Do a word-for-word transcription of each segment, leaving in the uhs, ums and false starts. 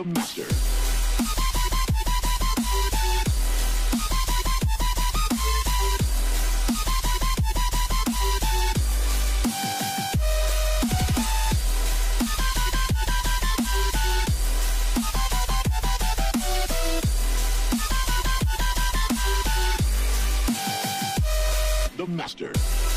The Master. The Master.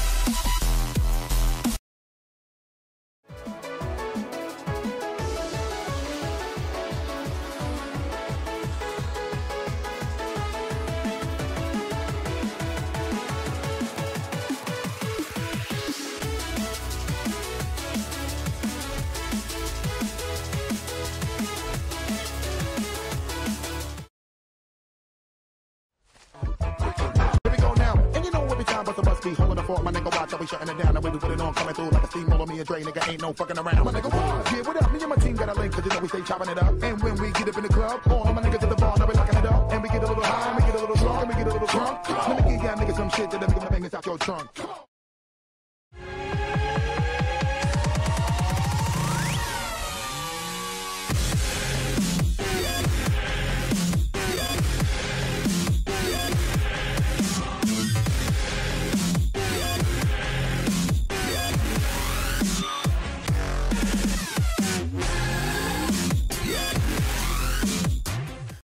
Be holding the fort, my nigga, watch, I be shutting it down. The way we put it on, coming through like a steamroller, me and Dre, nigga, ain't no fucking around. My nigga, what? Yeah, what up? Me and my team got a link, cause you know we stay chopping it up. And when we get up in the club, all my niggas at the bar, now we locking it up. And we get a little high, and we get a little drunk, and we get a little drunk. Let me give y'all niggas some shit that never gonna bang this out your trunk.